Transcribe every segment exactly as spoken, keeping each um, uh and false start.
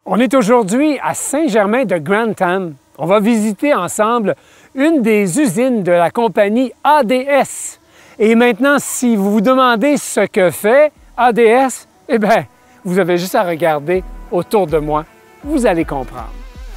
On est aujourd'hui à Saint-Germain-de-Grantham. On va visiter ensemble une des usines de la compagnie A D S. Et maintenant, si vous vous demandez ce que fait A D S, eh bien, vous avez juste à regarder autour de moi. Vous allez comprendre.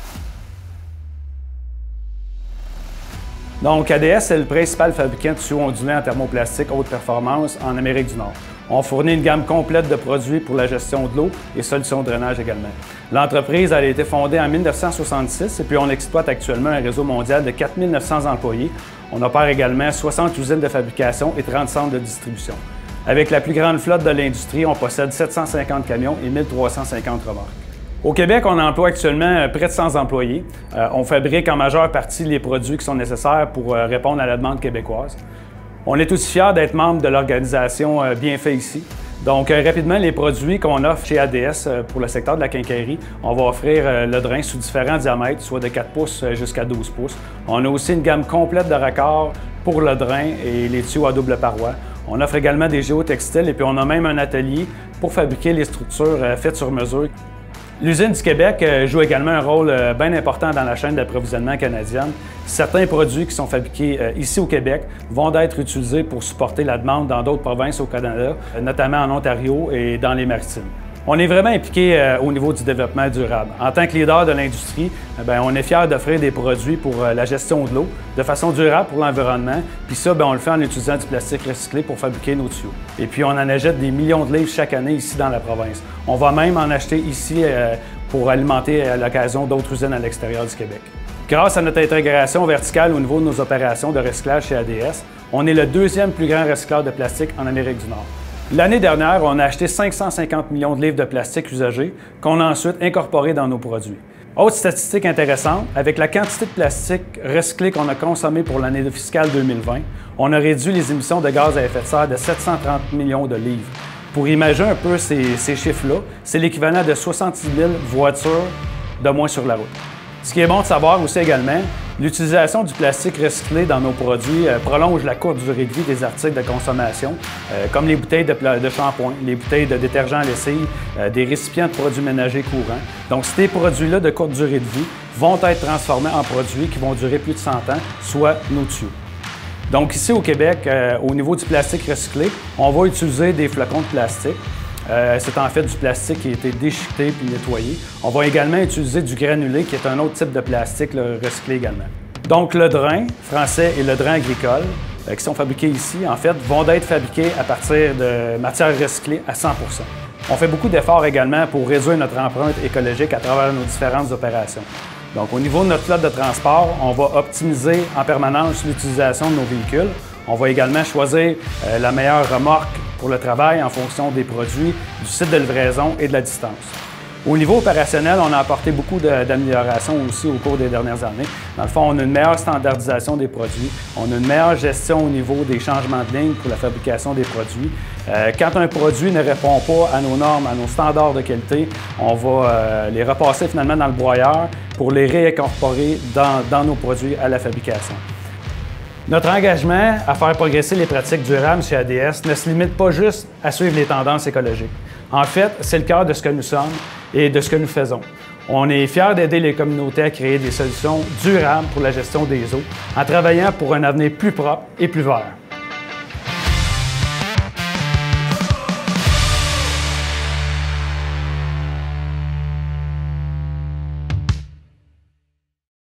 Donc, A D S est le principal fabricant de tuyaux ondulés en thermoplastique haute performance en Amérique du Nord. On fournit une gamme complète de produits pour la gestion de l'eau et solutions de drainage également. L'entreprise a été fondée en mille neuf cent soixante-six et puis on exploite actuellement un réseau mondial de quatre mille neuf cents employés. On opère également soixante usines de fabrication et trente centres de distribution. Avec la plus grande flotte de l'industrie, on possède sept cent cinquante camions et mille trois cent cinquante remorques. Au Québec, on emploie actuellement près de cent employés. Euh, on fabrique en majeure partie les produits qui sont nécessaires pour euh, répondre à la demande québécoise. On est aussi fiers d'être membre de l'organisation euh, Bienfait ici. Donc, euh, rapidement, les produits qu'on offre chez A D S euh, pour le secteur de la quincaillerie, on va offrir euh, le drain sous différents diamètres, soit de quatre pouces jusqu'à douze pouces. On a aussi une gamme complète de raccords pour le drain et les tuyaux à double paroi. On offre également des géotextiles et puis on a même un atelier pour fabriquer les structures euh, faites sur mesure. L'usine du Québec joue également un rôle bien important dans la chaîne d'approvisionnement canadienne. Certains produits qui sont fabriqués ici au Québec vont être utilisés pour supporter la demande dans d'autres provinces au Canada, notamment en Ontario et dans les Maritimes. On est vraiment impliqué au niveau du développement durable. En tant que leader de l'industrie, on est fiers d'offrir des produits pour la gestion de l'eau de façon durable pour l'environnement. Puis ça, bien, on le fait en utilisant du plastique recyclé pour fabriquer nos tuyaux. Et puis on en achète des millions de livres chaque année ici dans la province. On va même en acheter ici pour alimenter à l'occasion d'autres usines à l'extérieur du Québec. Grâce à notre intégration verticale au niveau de nos opérations de recyclage chez A D S, on est le deuxième plus grand recycleur de plastique en Amérique du Nord. L'année dernière, on a acheté cinq cent cinquante millions de livres de plastique usagés qu'on a ensuite incorporés dans nos produits. Autre statistique intéressante, avec la quantité de plastique recyclé qu'on a consommé pour l'année fiscale deux mille vingt, on a réduit les émissions de gaz à effet de serre de sept cent trente millions de livres. Pour imaginer un peu ces, ces chiffres-là, c'est l'équivalent de soixante-six mille voitures de moins sur la route. Ce qui est bon de savoir aussi également, l'utilisation du plastique recyclé dans nos produits euh, prolonge la courte durée de vie des articles de consommation, euh, comme les bouteilles de, de shampoing, les bouteilles de détergent à lessive, euh, des récipients de produits ménagers courants. Donc, ces produits-là de courte durée de vie vont être transformés en produits qui vont durer plus de cent ans, soit nos tuyaux. Donc, ici au Québec, euh, au niveau du plastique recyclé, on va utiliser des flocons de plastique. Euh, c'est en fait du plastique qui a été déchiqueté puis nettoyé. On va également utiliser du granulé, qui est un autre type de plastique là, recyclé également. Donc le drain français et le drain agricole, euh, qui sont fabriqués ici, en fait, vont être fabriqués à partir de matières recyclées à cent pour cent. On fait beaucoup d'efforts également pour réduire notre empreinte écologique à travers nos différentes opérations. Donc au niveau de notre flotte de transport, on va optimiser en permanence l'utilisation de nos véhicules. On va également choisir euh, la meilleure remorque pour le travail en fonction des produits, du site de livraison et de la distance. Au niveau opérationnel, on a apporté beaucoup d'améliorations aussi au cours des dernières années. Dans le fond, on a une meilleure standardisation des produits, on a une meilleure gestion au niveau des changements de ligne pour la fabrication des produits. Euh, quand un produit ne répond pas à nos normes, à nos standards de qualité, on va euh, les repasser finalement dans le broyeur pour les réincorporer dans, dans nos produits à la fabrication. Notre engagement à faire progresser les pratiques durables chez A D S ne se limite pas juste à suivre les tendances écologiques. En fait, c'est le cœur de ce que nous sommes et de ce que nous faisons. On est fiers d'aider les communautés à créer des solutions durables pour la gestion des eaux en travaillant pour un avenir plus propre et plus vert.